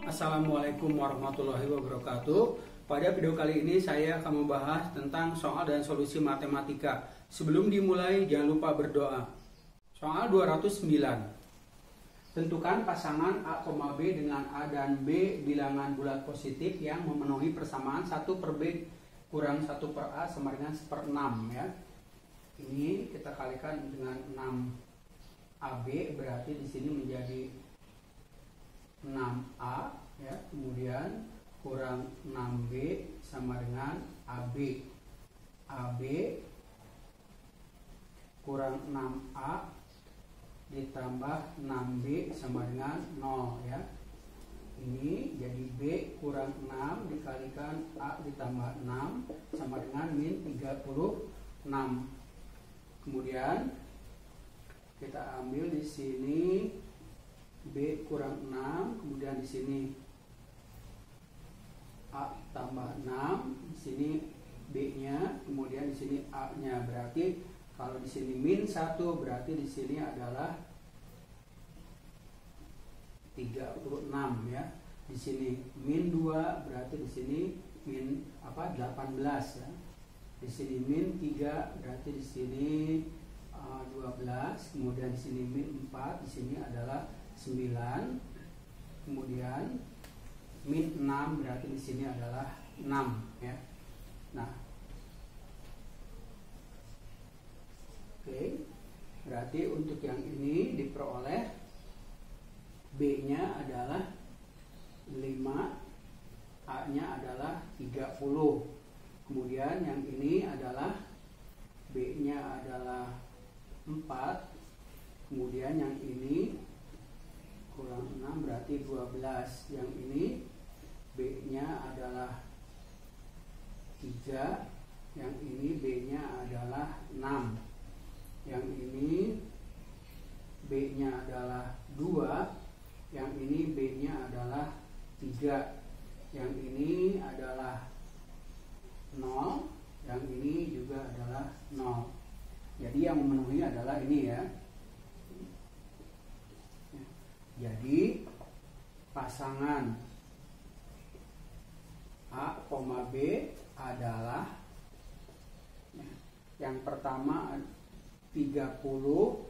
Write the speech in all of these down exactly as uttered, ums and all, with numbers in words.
Assalamualaikum warahmatullahi wabarakatuh. Pada video kali ini saya akan membahas tentang soal dan solusi matematika. Sebelum dimulai jangan lupa berdoa. Soal dua ratus sembilan. Tentukan pasangan A, B dengan A dan B bilangan bulat positif yang memenuhi persamaan satu per B kurang satu per A sama dengan satu per enam ya. Ini kita kalikan dengan enam A B, berarti di sini menjadi enam A ya, kemudian kurang enam B sama dengan A B. A B kurang enam A ditambah enam B sama dengan nol ya. Ini jadi B kurang enam dikalikan A ditambah enam sama dengan min tiga puluh enam. Kemudian kita ambil di sini B kurang enam, kemudian di sini A tambah enam, di sini B-nya, kemudian di sini A-nya. Berarti kalau di sini min satu, berarti di sini adalah tiga puluh enam ya. Di sini min dua, berarti di sini min apa? delapan belas ya. Di sini min tiga, berarti di sini uh, dua belas, kemudian di sini min empat, di sini adalah sembilan, kemudian min enam, berarti di sini adalah enam ya. Nah, oke, berarti untuk yang ini diperoleh B-nya adalah lima, A-nya adalah tiga puluh, kemudian yang ini adalah B-nya adalah empat, kemudian yang ini kurang enam berarti dua belas, yang ini B-nya adalah tiga, yang ini B-nya adalah enam, yang ini B-nya adalah dua, yang ini B-nya adalah tiga, yang ini adalah nol, yang ini juga adalah nol. Jadi yang memenuhi adalah ini ya. Jadi pasangan A, B adalah yang pertama tiga puluh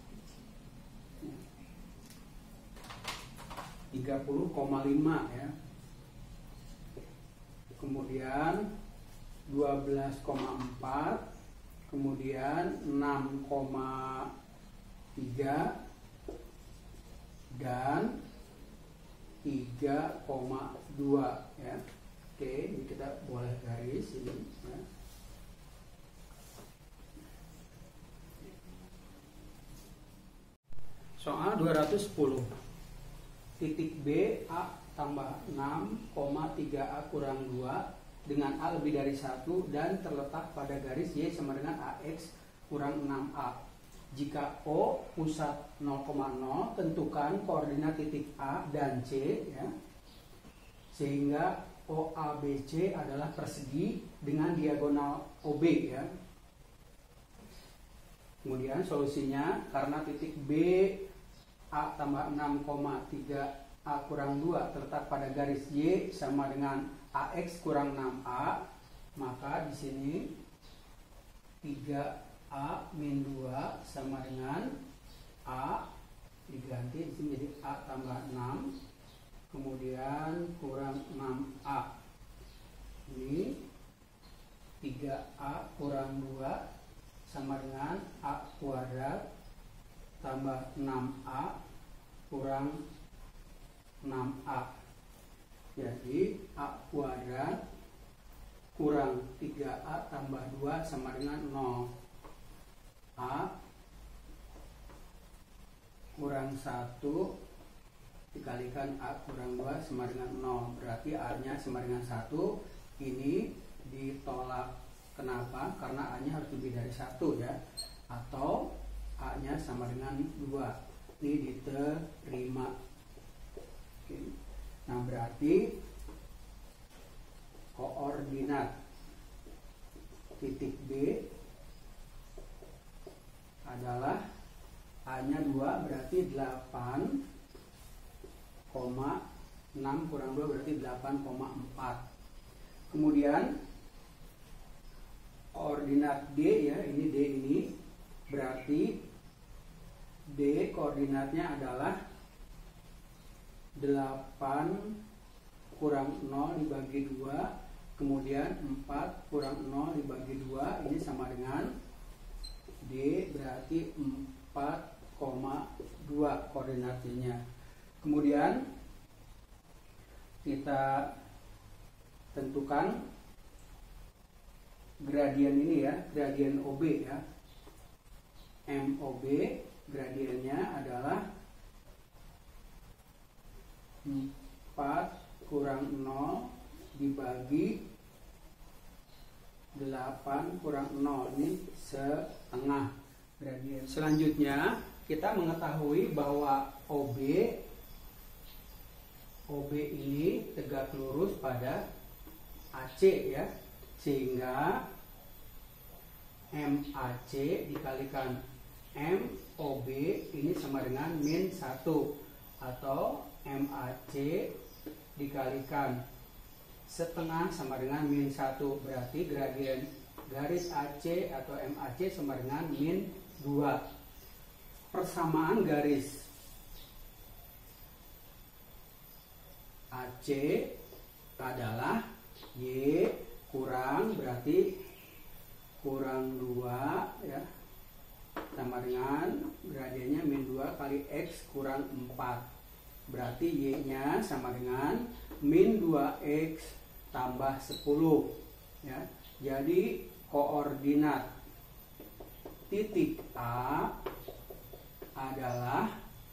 tiga puluh koma lima ya. Kemudian dua belas koma empat, kemudian enam koma tiga dan tiga koma dua ya. Oke, ini kita boleh garis ini ya. Soal dua ratus sepuluh. Titik B, A tambah enam, tiga A kurang dua dengan A lebih dari satu dan terletak pada garis Y sama dengan A X kurang enam A. Jika O pusat nol koma nol, tentukan koordinat titik A dan C ya. Sehingga O A B C adalah persegi dengan diagonal O B ya. Kemudian solusinya, karena titik B A tambah enam, tiga A kurang dua terletak pada garis Y sama dengan A X kurang enam A, maka di sini tiga A min dua sama dengan A diganti di sini jadi A tambah enam, kemudian kurang enam A. Ini tiga A kurang dua sama dengan A kuadrat tambah enam A kurang enam A. Jadi A kuadrat kurang tiga A tambah dua sama dengan nol. A kurang satu dikalikan A kurang dua sama dengan nol, berarti A-nya sama dengan satu. Ini ditolak. Kenapa? Karena A-nya harus lebih dari satu ya. Atau A-nya sama dengan dua. Ini diterima. Oke. Nah, berarti koordinat titik B adalah A-nya dua berarti delapan koma enam kurang dua berarti delapan koma empat. Kemudian koordinat D ya, ini D ini berarti D koordinatnya adalah delapan kurang nol dibagi dua, kemudian empat kurang nol dibagi dua, ini sama dengan D berarti empat koma dua koordinatnya. Kemudian kita tentukan gradien ini ya, gradien O B ya. M O B gradiennya adalah empat kurang nol dibagi delapan kurang nol, ini setengah gradien. Selanjutnya kita mengetahui bahwa O B O B ini tegak lurus pada A C ya, sehingga M A C dikalikan M O B ini sama dengan min satu, atau M A C dikalikan setengah sama dengan min satu, berarti gradien garis A C atau M A C sama dengan min dua. Persamaan garis A C adalah Y kurang, berarti kurang dua ya, sama dengan gradiennya min dua kali X kurang empat, berarti Y nya sama dengan min dua X tambah sepuluh ya. Jadi koordinat titik A adalah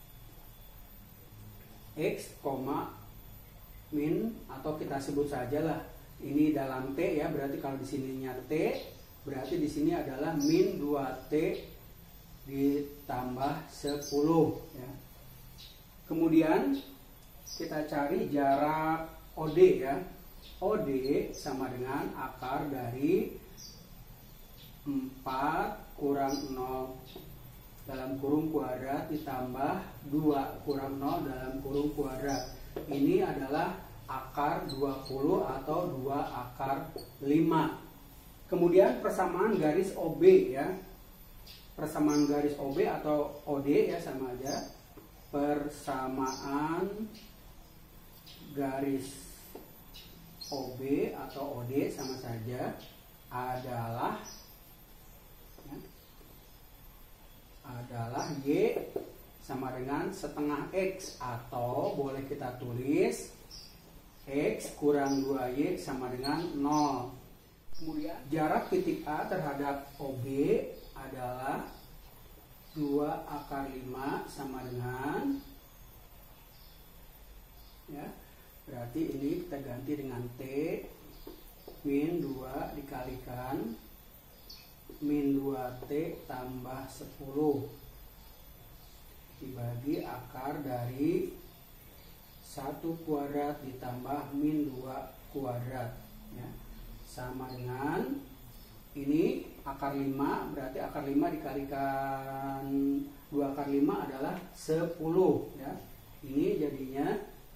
X, min, atau kita sebut sajalah ini dalam T ya, berarti kalau di sininya T, berarti di sini adalah min dua T ditambah sepuluh ya. Kemudian kita cari jarak O D ya. O D sama dengan akar dari empat kurang nol dalam kurung kuadrat ditambah dua kurang nol dalam kurung kuadrat. Ini adalah akar dua puluh atau dua akar lima. Kemudian persamaan garis O B ya. Persamaan garis O B atau O D ya, sama aja. Persamaan garis O B atau O D sama saja adalah ya, adalah Y sama dengan setengah X, atau boleh kita tulis X kurang dua Y sama dengan nol. Kemudian jarak titik A terhadap O B adalah dua akar lima sama dengan ya, berarti ini kita ganti dengan T min dua dikalikan min dua T tambah sepuluh dibagi akar dari satu kuadrat ditambah min dua kuadrat ya, sama dengan ini akar lima, berarti akar lima dikalikan dua akar lima adalah sepuluh ya. Ini jadinya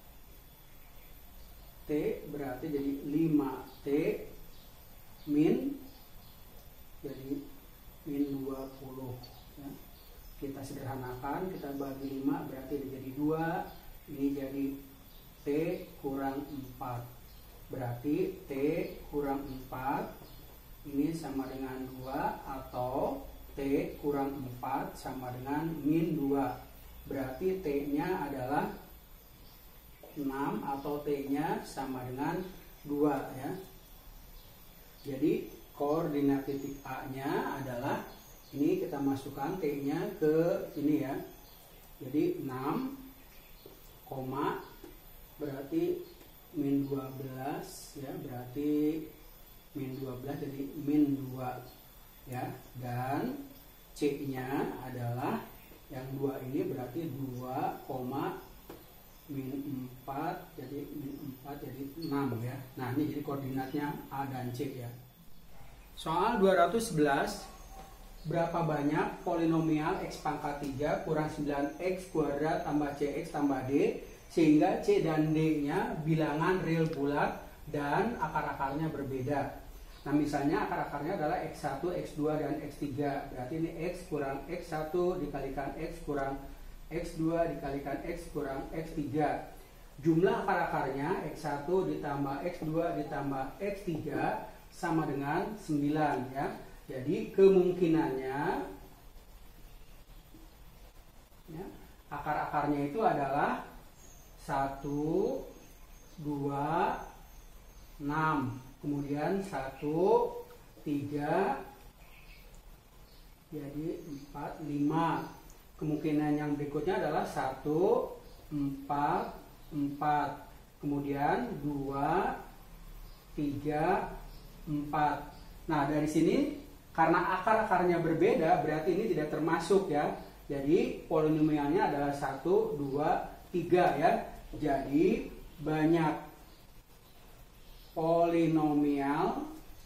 T berarti jadi lima T min jadi min dua puluh ya. Kita sederhanakan, kita bagi lima berarti jadi dua, ini jadi T kurang empat, berarti T kurang empat ini sama dengan dua, atau T kurang empat sama dengan min dua, berarti T nya adalah enam atau T nya sama dengan dua ya. Jadi koordinat titik A nya adalah ini, kita masukkan T nya ke ini ya, jadi enam koma berarti min dua belas ya, berarti min dua belas jadi min dua ya, dan C nya adalah yang dua ini berarti dua, min empat jadi min empat jadi enam ya. Nah, ini jadi koordinatnya A dan C ya. Soal dua ratus sebelas, berapa banyak polinomial X pangkat tiga kurang sembilan X kuadrat tambah C X tambah D Sehingga C dan D-nya bilangan real bulat dan akar-akarnya berbeda. Nah, misalnya akar-akarnya adalah X satu, X dua, dan X tiga. Berarti ini X kurang X satu dikalikan X kurang X dua dikalikan X kurang X tiga. Jumlah akar-akarnya X satu ditambah X dua ditambah X tiga sama dengan sembilan ya. Jadi kemungkinannya ya, akar-akarnya itu adalah satu, dua, enam. Kemudian satu, tiga, jadi empat, lima. Kemungkinan yang berikutnya adalah satu, empat, empat. Kemudian dua, tiga, empat. Nah, dari sini karena akar-akarnya berbeda berarti ini tidak termasuk ya. Jadi polinomialnya adalah satu, dua, tiga ya. Jadi banyak polinomial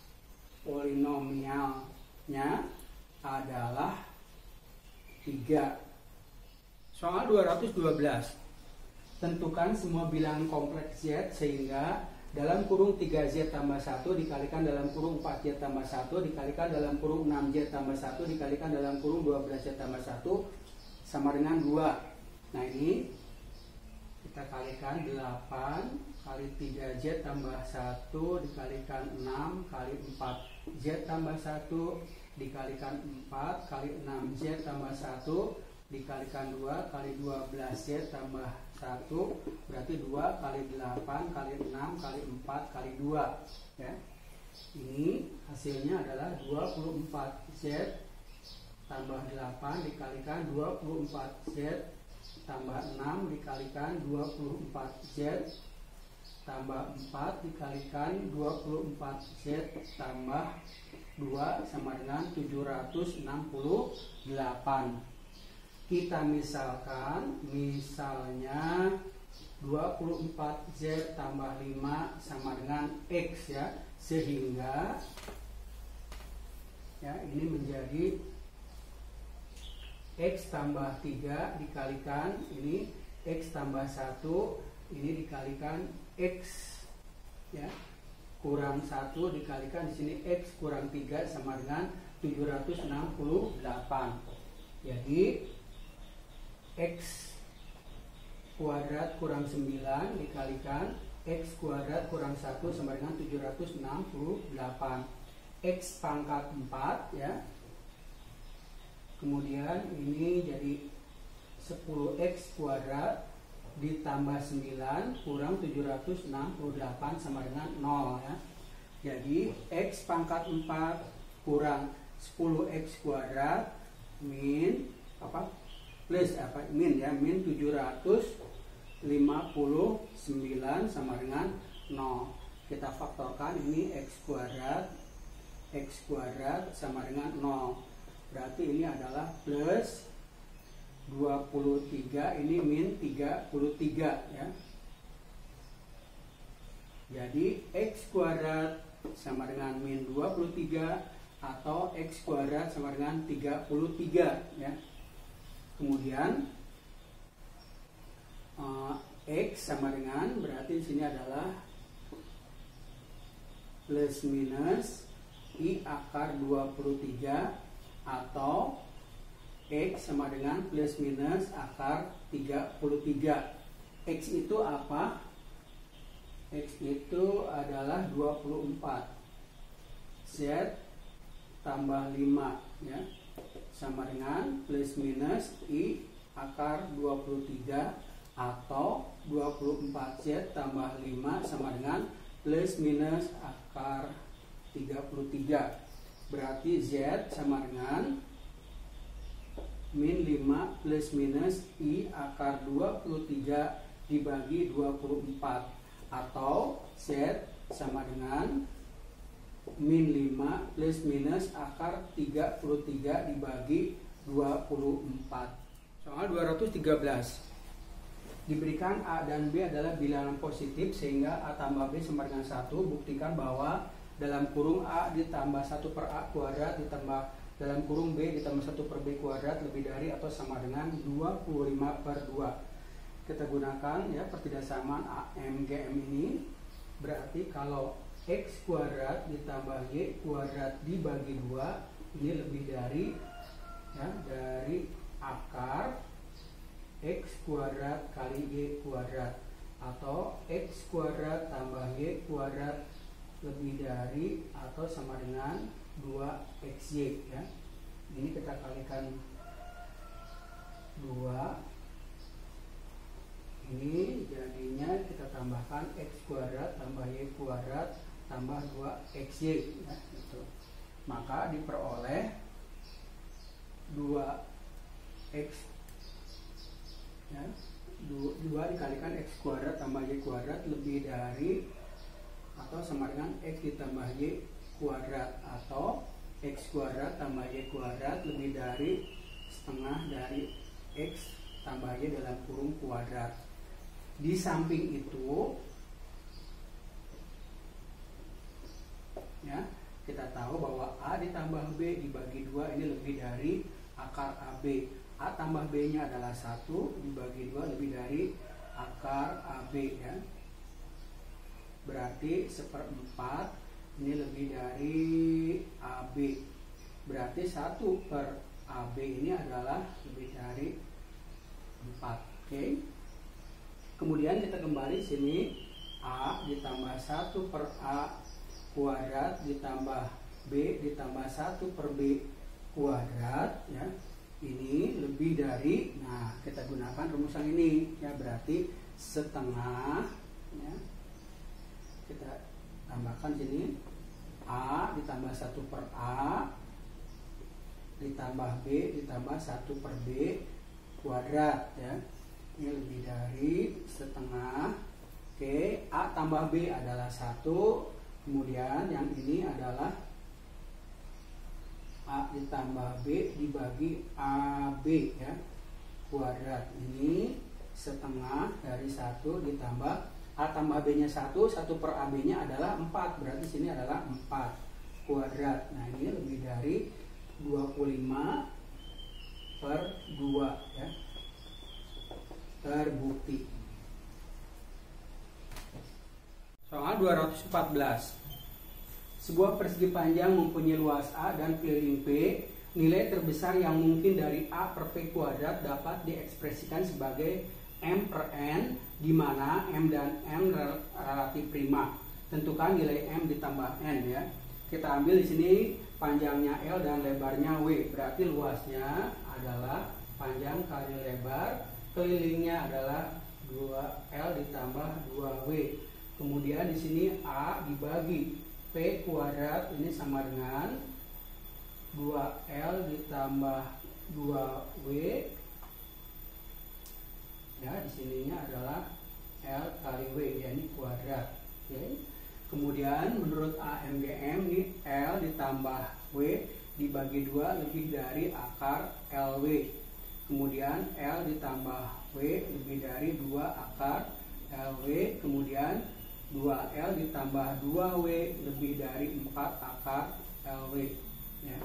polinomialnya adalah tiga. Soal dua ratus dua belas. Tentukan semua bilangan kompleks Z sehingga dalam kurung tiga Z tambah satu dikalikan dalam kurung empat Z tambah satu dikalikan dalam kurung enam Z tambah satu dikalikan dalam kurung dua belas Z tambah satu sama dengan dua. Nah, ini kita kalikan delapan kali tiga Z tambah satu dikalikan enam kali empat Z tambah satu dikalikan empat kali enam Z tambah satu dikalikan dua kali dua belas Z tambah satu, berarti dua kali delapan kali enam kali empat kali dua ya. Ini hasilnya adalah dua puluh empat Z tambah delapan dikalikan dua puluh empat Z tambah enam dikalikan dua puluh empat Z tambah empat dikalikan dua puluh empat Z tambah dua sama dengan tujuh ratus enam puluh delapan. Kita misalkan misalnya dua puluh empat Z tambah lima sama dengan X ya, sehingga ya ini menjadi X tambah tiga dikalikan ini X tambah satu, ini dikalikan X ya kurang satu dikalikan di sini X kurang tiga sama dengan tujuh ratus enam puluh delapan. Jadi X kuadrat kurang sembilan dikalikan X kuadrat kurang satu sama dengan tujuh ratus enam puluh delapan. X pangkat empat ya. Kemudian ini jadi sepuluh X kuadrat ditambah sembilan kurang tujuh ratus enam puluh delapan sama dengan nol ya. Jadi X pangkat empat kurang sepuluh X kuadrat min apa? Plus apa min ya, min tujuh ratus lima puluh sembilan sama dengan nol. Kita faktorkan ini X kuadrat X kuadrat sama dengan nol. Berarti ini adalah plus dua puluh tiga, ini min tiga puluh tiga ya. Jadi X kuadrat sama dengan min dua puluh tiga atau X kuadrat sama dengan tiga puluh tiga ya. Kemudian uh, X sama dengan, berarti di sini adalah plus minus I akar dua puluh tiga atau X sama dengan plus minus akar tiga puluh tiga. X itu apa? X itu adalah dua puluh empat. Z tambah lima ya. Sama dengan plus minus I akar dua puluh tiga atau dua puluh empat Z tambah lima sama dengan plus minus akar tiga puluh tiga. Berarti Z sama dengan min lima plus minus I akar dua puluh tiga dibagi dua puluh empat, atau Z sama dengan min lima plus minus akar tiga puluh tiga dibagi dua puluh empat. Soal dua ratus tiga belas. Diberikan A dan B adalah bilangan positif sehingga A tambah B sama dengan satu. Buktikan bahwa dalam kurung A ditambah satu per A kuadrat ditambah dalam kurung B ditambah satu per B kuadrat lebih dari atau sama dengan dua puluh lima per dua. kita gunakan ya pertidaksamaan A M G M ini. Berarti kalau X kuadrat ditambah Y kuadrat dibagi dua ini lebih dari ya, dari akar X kuadrat kali Y kuadrat, atau X kuadrat tambah Y kuadrat lebih dari atau sama dengan dua X Y ya. Ini kita kalikan dua, ini jadinya kita tambahkan X kuadrat tambah Y kuadrat tambah dua X Y ya, gitu. Maka diperoleh dua X ya, dua dikalikan X kuadrat tambah Y kuadrat lebih dari atau sama dengan X ditambah Y kuadrat, atau X kuadrat tambah Y kuadrat lebih dari setengah dari X tambah Y dalam kurung kuadrat. Di samping itu ya, kita tahu bahwa A ditambah B dibagi dua ini lebih dari akar A B. A tambah B nya adalah satu dibagi dua lebih dari akar A B ya. Berarti seperempat ini lebih dari A B. Berarti satu per A B ini adalah lebih dari empat. Oke okay. Kemudian kita kembali sini, A ditambah satu per A kuadrat ditambah B ditambah satu per B kuadrat ya. Ini lebih dari, nah kita gunakan rumusan ini ya, berarti setengah ya. Kita tambahkan sini A ditambah satu per A ditambah B ditambah satu per B kuadrat ya. Ini lebih dari setengah. Oke, A tambah B adalah satu. Kemudian yang ini adalah A ditambah B dibagi A B ya, kuadrat. Ini setengah dari satu ditambah A tambah B nya satu, satu per A B nya adalah empat. Berarti sini adalah empat kuadrat. Nah ini lebih dari dua puluh lima per dua ya. Terbukti. Soal dua ratus empat belas. Sebuah persegi panjang mempunyai luas A dan keliling P. Nilai terbesar yang mungkin dari A per P kuadrat dapat diekspresikan sebagai M per N, di mana M dan M relatif prima. Tentukan nilai M ditambah N ya. Kita ambil di sini panjangnya L dan lebarnya W. Berarti luasnya adalah panjang kali lebar, kelilingnya adalah dua L ditambah dua W. Kemudian di sini A dibagi P kuadrat ini sama dengan dua L ditambah dua W. Ya, di sininya adalah L kali W, ya ini kuadrat. Oke. Kemudian menurut A M G M ini L ditambah W dibagi dua lebih dari akar L W. Kemudian L ditambah W lebih dari dua akar L W. Kemudian dua L ditambah dua W lebih dari empat akar L W ya.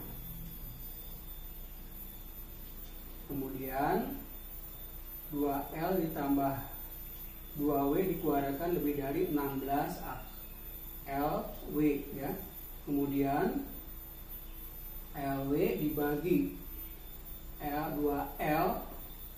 Kemudian dua L ditambah dua W dikuadratkan lebih dari enam belas L W ya. Kemudian L W dibagi L dua L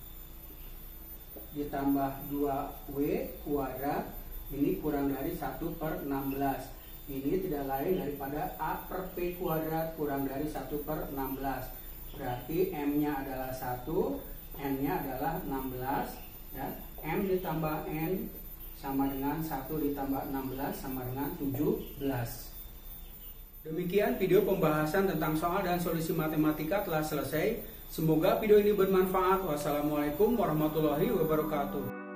ditambah dua W kuadrat ini kurang dari satu per enam belas. Ini tidak lain daripada A per P kuadrat kurang dari satu per enam belas. Berarti M nya adalah satu, N nya adalah enam belas ya. M ditambah N sama dengan satu ditambah enam belas sama dengan tujuh belas. Demikian video pembahasan tentang soal dan solusi matematika telah selesai. Semoga video ini bermanfaat. Wassalamualaikum warahmatullahi wabarakatuh.